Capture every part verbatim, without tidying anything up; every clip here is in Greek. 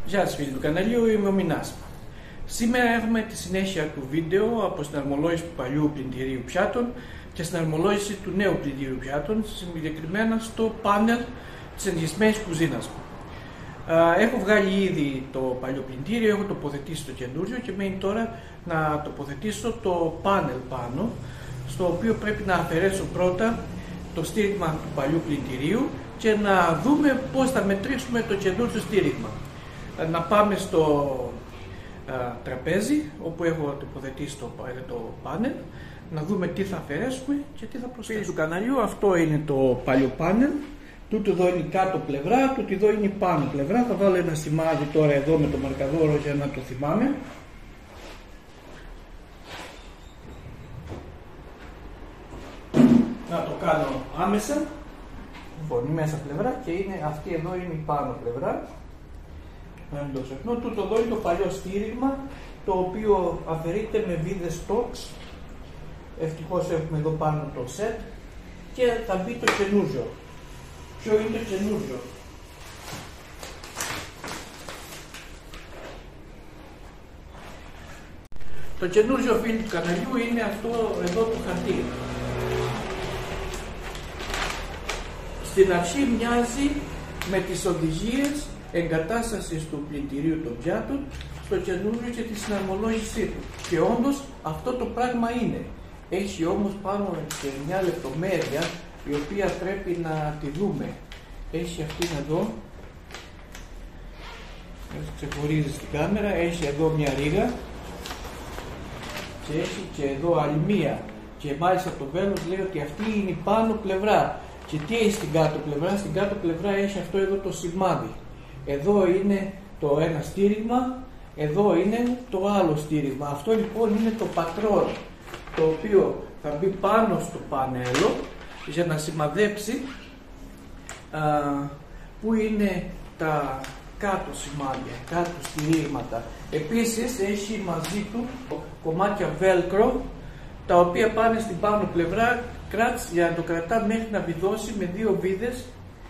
Γεια σας φίλοι του καναλιού, είμαι ο Μινάς. Σήμερα έχουμε τη συνέχεια του βίντεο από συναρμολόγηση του παλιού πλυντηρίου πιάτων και συναρμολόγηση του νέου πλυντηρίου πιάτων, συγκεκριμένα στο πάνελ της ενισχυμένης κουζίνας μου. Έχω βγάλει ήδη το παλιό πλυντήριο, έχω τοποθετήσει το καινούριο και μένει τώρα να τοποθετήσω το πάνελ πάνω, στο οποίο πρέπει να αφαιρέσω πρώτα το στήριγμα του παλιού πλυντηρίου και να δούμε πώς θα μετρήσουμε το καινούριο στήριγμα. Να πάμε στο α, τραπέζι όπου έχω τοποθετήσει το, το πάνελ, να δούμε τι θα αφαιρέσουμε και τι θα προσθέσουμε. Φίλοι του καναλιού, αυτό είναι το παλιό πάνελ. Τούτο εδώ είναι η κάτω πλευρά, τούτο εδώ είναι η πάνω πλευρά. Θα βάλω ένα σημάδι τώρα εδώ με το μαρκαδόρο για να το θυμάμαι. Να το κάνω άμεσα. Λοιπόν, η μέσα πλευρά και είναι, αυτή εδώ είναι η πάνω πλευρά. Να μην το ξεχνώ. Τούτο εδώ είναι το παλιό στήριγμα, το οποίο αφαιρείται με βίδες Torx. Ευτυχώς έχουμε εδώ πάνω το set και θα μπει το καινούριο. Ποιο είναι το καινούριο? Το καινούριο, φίλοι του καναλιού, είναι αυτό εδώ το χαρτί. Στην αρχή μοιάζει με τις οδηγίες εγκατάστασης του πλυντηρίου των πιάτων στο καινούριο και τη συναρμολόγησή του. Και όντως αυτό το πράγμα είναι. Έχει όμως πάνω και μια λεπτομέρεια η οποία πρέπει να τη δούμε. Έχει αυτήν εδώ, ξεχωρίζει στην κάμερα, έχει εδώ μια ρίγα και έχει και εδώ άλλη μία. Και μάλιστα το βέλος λέει ότι αυτή είναι η πάνω πλευρά. Και τι έχει στην κάτω πλευρά? Στην κάτω πλευρά έχει αυτό εδώ το σημάδι. Εδώ είναι το ένα στήριγμα, εδώ είναι το άλλο στήριγμα. Αυτό λοιπόν είναι το πατρόν, το οποίο θα μπει πάνω στο πανέλο για να σημαδέψει α, που είναι τα κάτω σημάδια, κάτω στηρίγματα. Επίσης έχει μαζί του κομμάτια velcro, τα οποία πάνε στην πάνω πλευρά κράτς, για να το κρατά μέχρι να βιδώσει με δύο βίδες,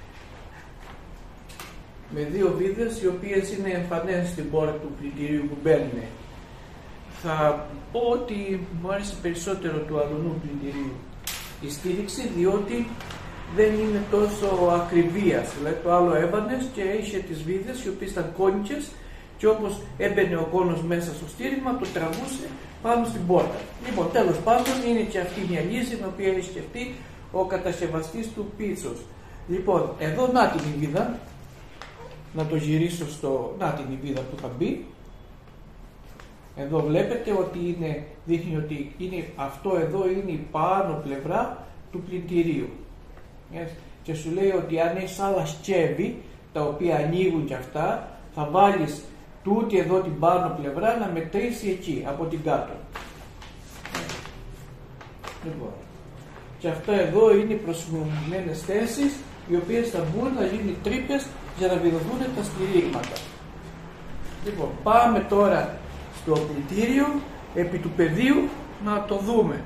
με δύο βίδες οι οποίες είναι εμφανές στην πόρτα του πλυντηρίου που μπαίνουν. Θα πω ότι μου άρεσε περισσότερο του αλουνού πλυντηρίου η στήριξη, διότι δεν είναι τόσο ακριβίας. Δηλαδή το άλλο έβανες και είχε τις βίδες οι οποίες ήταν κόνικες και όπως έμπαινε ο κόνος μέσα στο στήριγμα το τραβούσε πάνω στην πόρτα. Λοιπόν, τέλος πάντων είναι και αυτή μια λύση την οποία έχει σκεφτεί ο κατασκευαστής του πίτσος. Λοιπόν, εδώ να την η βίδα, να το γυρίσω στο, να την η βίδα που θα μπει. Εδώ βλέπετε ότι είναι, δείχνει ότι είναι, αυτό εδώ είναι η πάνω πλευρά του πλυντηρίου. Yes. Και σου λέει ότι αν έχεις άλλα σκεύη τα οποία ανοίγουν και αυτά, θα βάλεις τούτη εδώ την πάνω πλευρά να μετρήσει εκεί, από την κάτω. Λοιπόν. Και αυτά εδώ είναι οι προσυμμετρημένες θέσεις, οι οποίες θα μπουν να γίνουν τρύπες για να βιδωθούν τα στηρίγματα. Λοιπόν, πάμε τώρα στο πλυντήριο, επί του πεδίου, να το δούμε.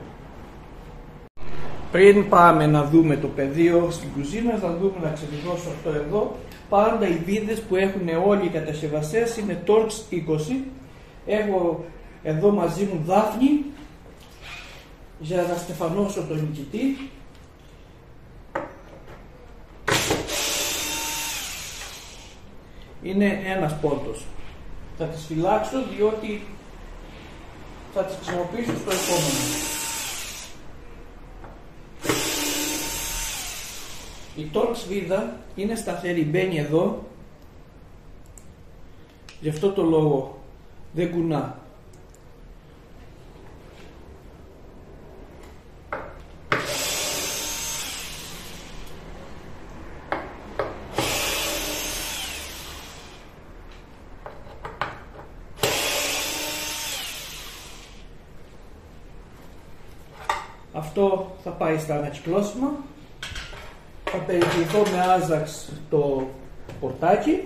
Πριν πάμε να δούμε το πεδίο στην κουζίνα, θα δούμε, να ξεδιδώσω αυτό εδώ. Πάντα οι βίδες που έχουν όλοι οι κατασκευαστές είναι Torx είκοσι. Έχω εδώ μαζί μου δάφνη για να στεφανώσω τον νικητή. Είναι ένας πόντος. Θα τις φυλάξω διότι θα τις χρησιμοποιήσω στο επόμενο. Η Torx βίδα είναι σταθερή, μπαίνει εδώ, γι' αυτό το λόγο δεν κουνά. Αυτό θα πάει στα ανακυκλώσιμα. Θα περιποιηθώ με άζαξ το πορτάκι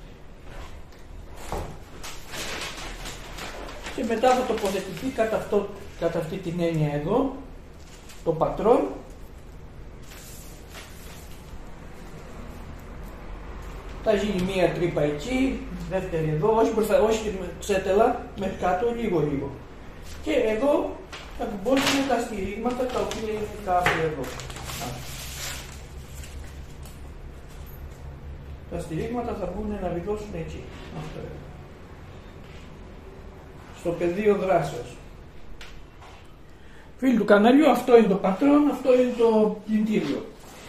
και μετά θα τοποθετηθεί κατά, αυτό, κατά αυτή την έννοια εδώ το πατρόν Θα γίνει μία τρύπα εκεί, δεύτερη εδώ, όχι μπροστά, όχι ξέτελα, μέχρι κάτω, λίγο λίγο. Και εδώ θα κουμπώσουμε τα στηρίγματα τα οποία είναι κάπου εδώ. Τα στηρίγματα θα βγουν να βιδώσουν εκεί. Αυτό είναι. Στο πεδίο δράσεως. Φίλοι του καναλιού, αυτό είναι το πατρόν, αυτό είναι το πλυντήριο.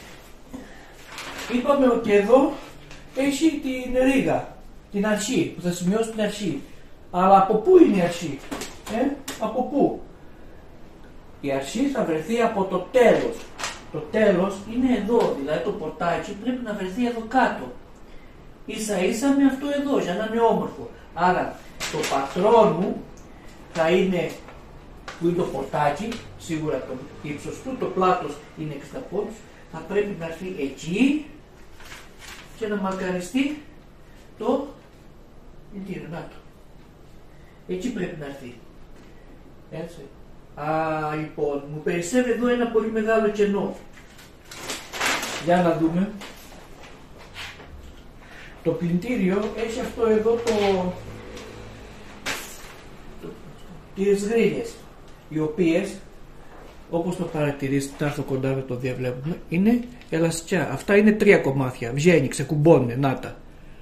Είπαμε ότι εδώ έχει την ρίγα, την αρχή, που θα σημειώσει την αρχή. Αλλά από πού είναι η αρχή, ε? από πού? Η αρχή θα βρεθεί από το τέλος. Το τέλος είναι εδώ, δηλαδή το πορτάκι πρέπει να βρεθεί εδώ κάτω. Ίσα ίσα με αυτό εδώ, για να είναι όμορφο. Άρα το πατρόν μου θα είναι, που είναι το πορτάκι, σίγουρα το ύψος του, το πλάτος είναι εξήντα πόντους, θα πρέπει να έρθει εκεί και να μαρκαριστεί το πλυντήριο, να το. Εκεί πρέπει να έρθει. Έτσι. Α, λοιπόν, μου περισσεύει εδώ ένα πολύ μεγάλο κενό. Για να δούμε. Το πλυντήριο έχει αυτό εδώ το, το τις γρίλες, οι οποίες, όπως το παρατηρήσετε, θα έρθω κοντά να το διαβλέπουμε, είναι ελαστικά. Αυτά είναι τρία κομμάτια, βγαίνει, ξεκουμπώνει, να τα.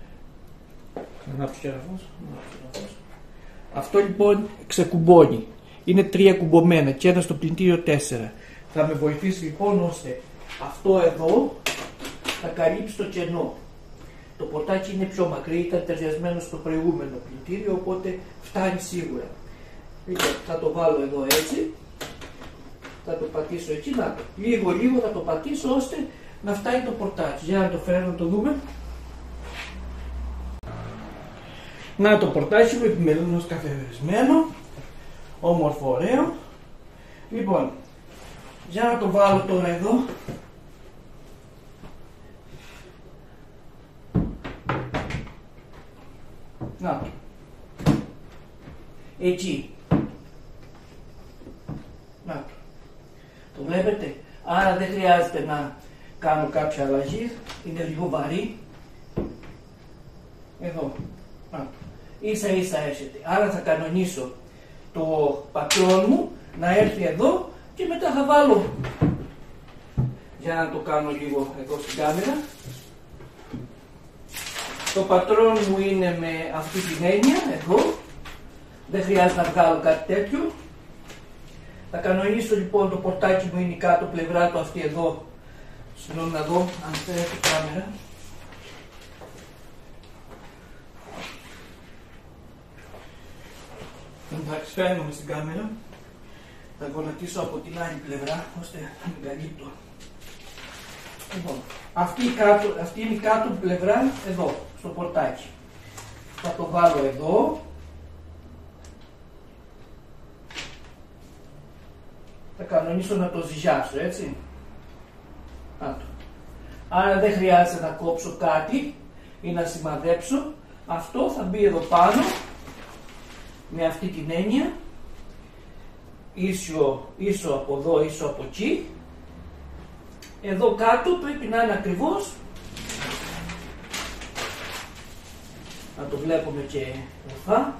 Αυτό λοιπόν ξεκουμπώνει. Είναι τρία κουμπωμένα και ένα στο πλυντήριο τέσσερα. Θα με βοηθήσει λοιπόν ώστε αυτό εδώ θα καλύψει το κενό. Το πορτάκι είναι πιο μακρύ, ήταν ταιριασμένο στο προηγούμενο πλυντήριο, οπότε φτάνει σίγουρα. Λοιπόν, θα το βάλω εδώ έτσι, θα το πατήσω εκεί, να το. Λίγο λίγο θα το πατήσω ώστε να φτάνει το πορτάκι. Για να το φέρω να το δούμε. Να το πορτάκι μου επιμελούμενος καθαρισμένο, όμορφο, ωραίο. Λοιπόν, για να το βάλω τώρα εδώ. Να το. Εκεί. Να το. Το βλέπετε. Άρα δεν χρειάζεται να κάνω κάποια αλλαγή. Είναι λίγο βαρύ. Εδώ. Να το. Ίσα ίσα έρχεται. Άρα θα κανονίσω το πατρόν μου να έρθει εδώ και μετά θα βάλω, για να το κάνω λίγο εδώ στην κάμερα. Το πατρόν μου είναι με αυτή την έννοια εδώ, δεν χρειάζεται να βγάλω κάτι τέτοιο. Θα κανονίσω λοιπόν, το πορτάκι μου είναι κάτω πλευρά του αυτή εδώ. Συγγνώμη να δω αν θέλει η κάμερα. Εντάξει, φαίνομαι στην κάμερα. Θα γονατίσω από την άλλη πλευρά ώστε να μην καλύπτω. Λοιπόν, αυτή, κάτω, αυτή είναι η κάτω πλευρά εδώ, στο πορτάκι. Θα το βάλω εδώ. Θα κανονίσω να το ζυγιάσω, έτσι. Να το. Άρα δεν χρειάζεται να κόψω κάτι ή να σημαδέψω. Αυτό θα μπει εδώ πάνω με αυτή την έννοια. Ίσο, ίσο από εδώ, ίσο από εκεί. Εδώ κάτω πρέπει να είναι ακριβώς. Να το βλέπουμε και ορθά.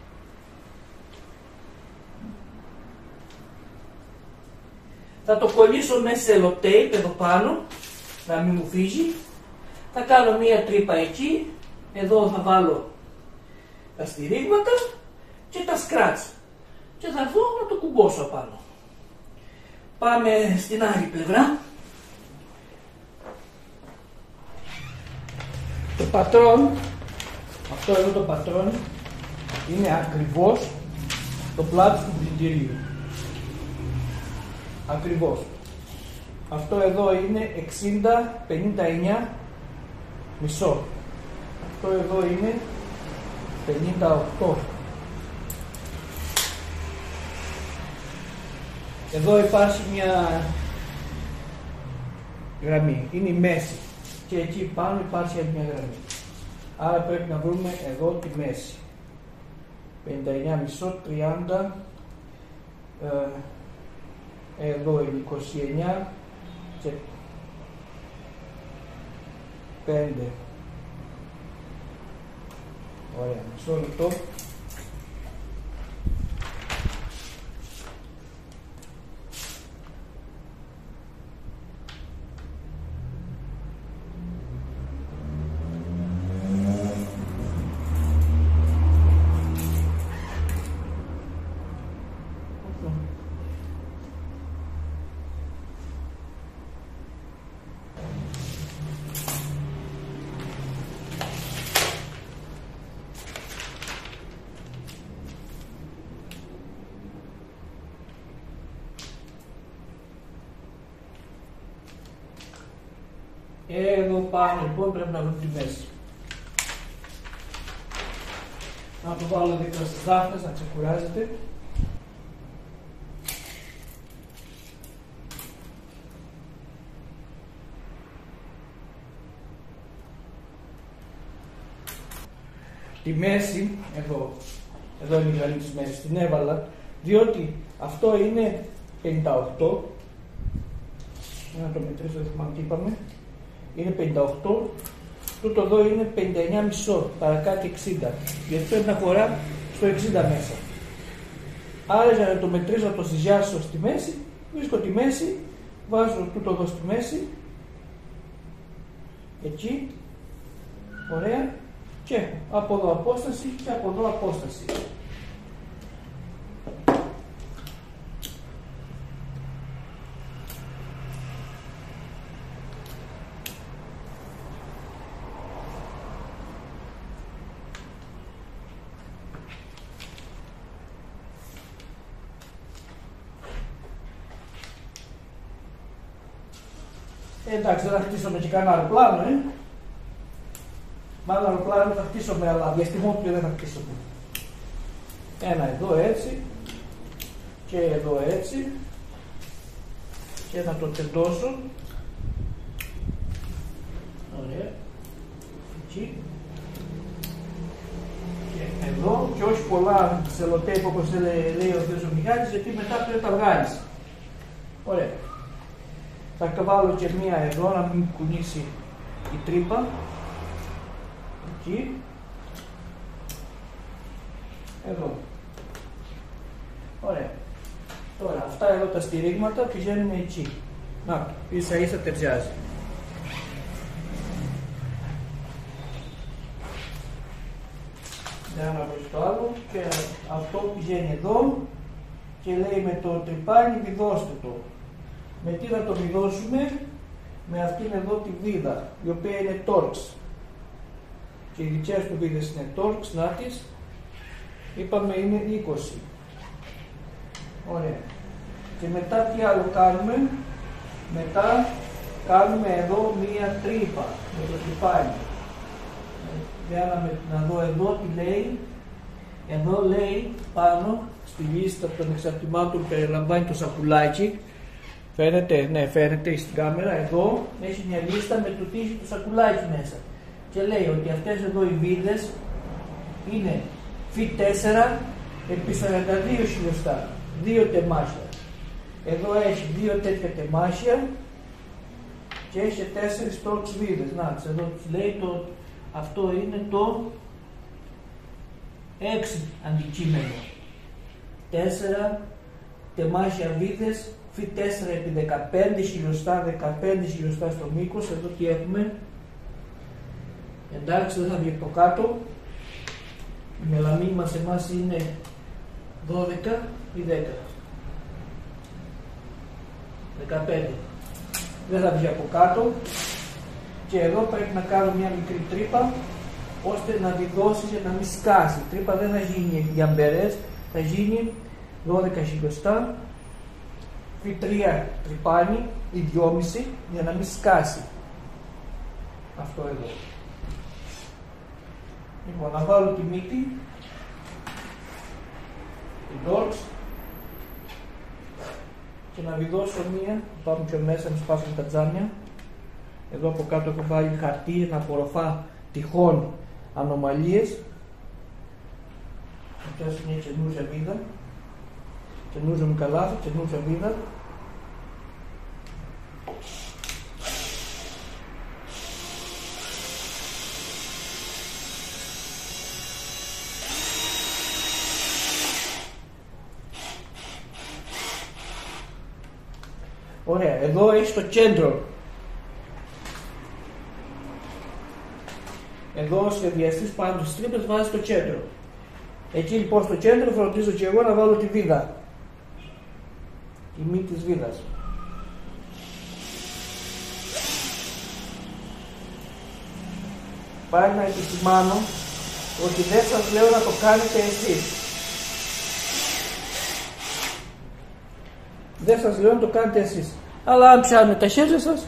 Θα το κολλήσω με σελοτέιπ εδώ πάνω, να μην μου φύγει. Θα κάνω μία τρύπα εκεί. Εδώ θα βάλω τα στηρίγματα και τα σκράτς. Και θα έρθω να το κουμπώσω πάνω. Πάμε στην άλλη πλευρά. Το πατρόν, αυτό εδώ το πατρόν, είναι ακριβώς το πλάτος του πλυντηρίου. Ακριβώς. Αυτό εδώ είναι εξήντα πενήντα εννιά μισό. Αυτό εδώ είναι πενήντα οκτώ. Εδώ υπάρχει μια γραμμή, είναι η μέση και εκεί πάνω υπάρχει μια γραμμή. Άρα πρέπει να βρούμε εδώ τη μέση. πενήντα εννιά μισό, τριάντα, ε, εδώ είναι είκοσι εννιά και πέντε, Ωραία, μισό λεπτό. Εδώ πάνω λοιπόν πρέπει να βρούμε τη μέση. Να το βάλω δίπλα στις δάφνες να ξεκουράζεται. Τη μέση, εδώ, εδώ είναι η γραμμή της μέσης, την έβαλα, διότι αυτό είναι πενήντα οκτώ. Να το μετρήσω, δεν θυμάμαι τι είπαμε. Είναι πενήντα οκτώ, τούτο εδώ είναι πενήντα εννιά κόμμα πέντε, παρακάτω εξήντα, γιατί πρέπει να χωρά στο εξήντα μέσα. Άρα για να το μετρήσω, να το συζιάσω στη μέση, βρίσκω τη μέση, βάζω τούτο εδώ στη μέση, εκεί, ωραία, και από εδώ απόσταση και από εδώ απόσταση. Εντάξει, δεν θα χτίσουμε και κανένα αεροπλάνο, ε. Μάλλον αεροπλάνο θα χτίσουμε, αλλά διαστημόπλαιο δεν θα χτίσουμε. Ένα εδώ έτσι, και εδώ έτσι, και θα το τεντώσω. Ωραία. Εκεί. Και εδώ, και όχι πολλά σελοτέιπ όπως λέει ο κ. Μιχάλης, γιατί μετά πρέπει να τα βγάλεις. Ωραία. Θα βάλω και μία εδώ να μην κουνήσει η τρύπα. Εκεί. Εδώ. Ωραία. Τώρα αυτά εδώ τα στηρίγματα πηγαίνουν εκεί. Να, ίσα ίσα ταιριάζει. Για να βρει το άλλο, και αυτό πηγαίνει εδώ και λέει με το τρυπάνι βιδώστε το. Με τι θα το βιδώσουμε? Με αυτήν εδώ τη βίδα, η οποία είναι Torx. Και οι δικές του βίδες είναι Torx, να τις. Είπαμε είναι είκοσι. Ωραία. Και μετά τι άλλο κάνουμε? Μετά κάνουμε εδώ μία τρύπα με το τρυπάνι. Για να, να δω εδώ τι λέει. Εδώ λέει πάνω στη λίστα των εξαρτημάτων που περιλαμβάνει το σακουλάκι. Φαίνεται, ναι, φαίνεται στην κάμερα. Εδώ έχει μια λίστα με το τι έχει το σακουλάκι μέσα. Και λέει ότι αυτές εδώ οι βίδες είναι φι τέσσερα επί σαράντα δύο χιλιοστά, δύο τεμάχια. Εδώ έχει δύο τέτοια τεμάχια και έχει τέσσερις Torx βίδες. Να, εδώ τους λέει το, αυτό είναι το έξι αντικείμενο. τέσσερα τεμάχια βίδες, φι τέσσερα επί δεκαπέντε χιλιοστά, δεκαπέντε χιλιοστά στο μήκος. Εδώ τι έχουμε? Εντάξει, δεν θα βγει το κάτω. Η μελαμή μας εμάς είναι δώδεκα ή δέκα. δεκαπέντε. Δεν θα βγει από κάτω. Και εδώ πρέπει να κάνω μια μικρή τρύπα, ώστε να τη δώσει για να μην σκάσει. Η τρύπα δεν θα γίνει για μπερές, θα γίνει δώδεκα χιλιοστά, φι τρία τρυπάνι ή δυόμισι, για να μην σκάσει. Αυτό εδώ. Λοιπόν, να βάλω τη μύτη, την Torx, και να βιδώσω μία, πάμε πιο μέσα να σπάσουμε τα τζάμια. Εδώ από κάτω έχω βάλει χαρτί να απορροφά τυχόν ανομαλίες. Θα πιάσω μια καινούργια βίδα, καινούργιο μου καλάθι, καινούργια βίδα. Ωραία, εδώ έχει το κέντρο. Εδώ ο σχεδιαστής πάνω στις τρύπες βάζει το κέντρο. Εκεί λοιπόν στο κέντρο φροντίζω και εγώ να βάλω τη βίδα. Τη μύτη της βίδας. Πάλι να επισημάνω ότι δεν σας λέω να το κάνετε εσείς. Δεν σας λέω να το κάνετε εσείς. Αλλά αν πιάνετε τα χέρια σας,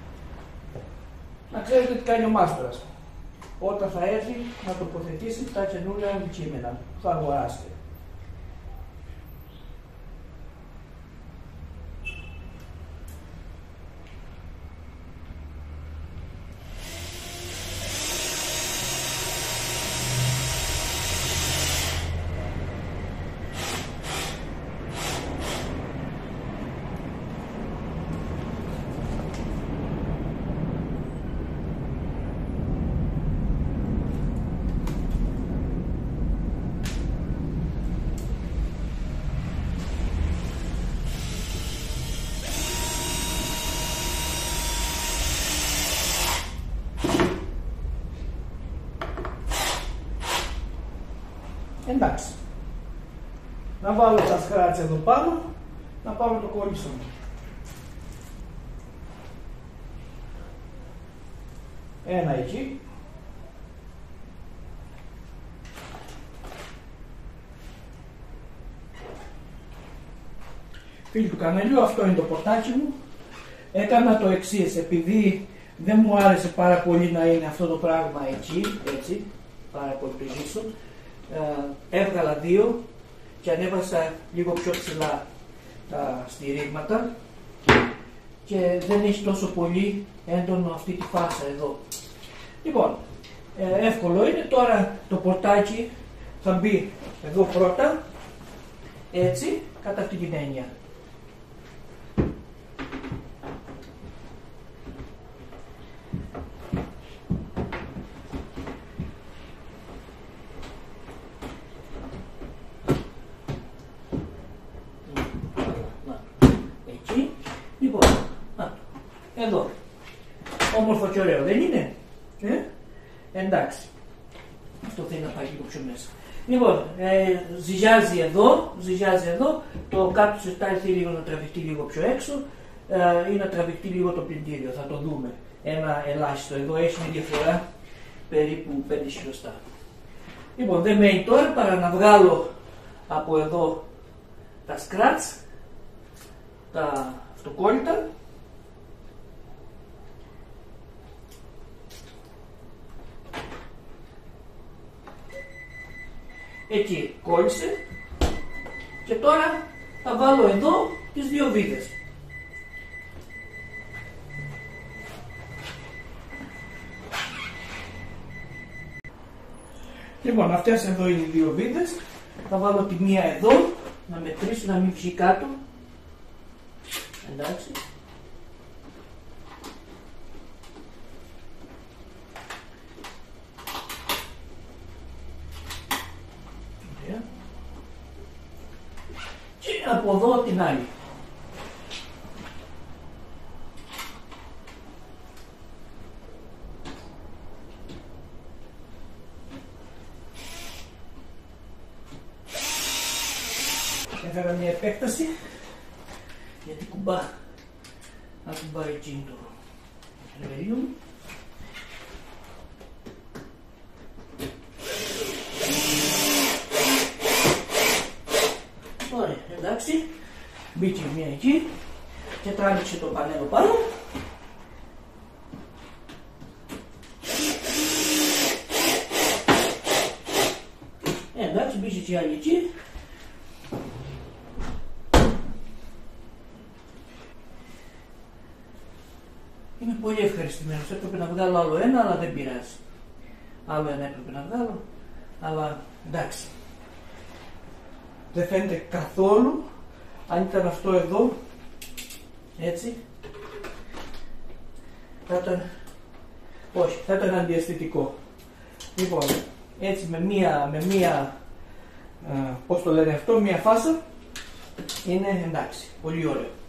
να ξέρετε τι κάνει ο μάστορας. Όταν θα έρθει να τοποθετήσει τα καινούργια αντικείμενα που θα αγοράσετε. Εντάξει. Να βάλω τα σκράτσα εδώ πάνω, να πάμε το κόλλησο. Ένα εκεί. Φίλοι του καναλιού, αυτό είναι το πορτάκι μου. Έκανα το εξής, επειδή δεν μου άρεσε πάρα πολύ να είναι αυτό το πράγμα εκεί, έτσι, πάρα πολύ πίσω. Ε, έβγαλα δύο και ανέβασα λίγο πιο ψηλά τα στηρίγματα και δεν έχει τόσο πολύ έντονο αυτή τη φάσα εδώ. Λοιπόν, ε, εύκολο είναι. Τώρα το πορτάκι θα μπει εδώ πρώτα, έτσι, κατά αυτή την έννοια. Εδώ. Όμορφο και ωραίο, δεν είναι? Ε? Εντάξει. Αυτό θέλει να πάει λίγο πιο μέσα. Λοιπόν, ε, ζυγιάζει εδώ, ζυγιάζει εδώ. Το κάτω σε στάλει λίγο να τραβηχτεί λίγο πιο έξω ε, ή να τραβηχτεί λίγο το πλυντήριο. Θα το δούμε. Ένα ελάχιστο. Εδώ έχει μια διαφορά περίπου πέντε χιλιοστά. Λοιπόν, δεν μένει τώρα παρά να βγάλω από εδώ τα σκράτς, τα αυτοκόλλητα. Εκεί κόλλησε και τώρα θα βάλω εδώ τις δύο βίδες. Λοιπόν, αυτές εδώ είναι οι δύο βίδες. Θα βάλω τη μία εδώ, να μετρήσω να μην βγει κάτω. Εντάξει. Και από εδώ την άλλη. Έφερα μια επέκταση γιατί κουμπά να κουμπάει εκεί το εργαλείο μου. Ωραία, εντάξει, μπήκε μία εκεί και τράβηξε το πανέλο πάνω. Εντάξει, μπήκε και άλλη εκεί. Είμαι πολύ ευχαριστημένος. Έπρεπε να βγάλω άλλο ένα, αλλά δεν πειράζει. Άλλο ένα έπρεπε να βγάλω, αλλά εντάξει. Δεν φαίνεται καθόλου. Αν ήταν αυτό εδώ, έτσι, θα ήταν, όχι, θα ήταν αντιαισθητικό. Λοιπόν, έτσι με μία, με μία, α, πώς το λένε αυτό, μία φάσα, είναι εντάξει, πολύ ωραίο.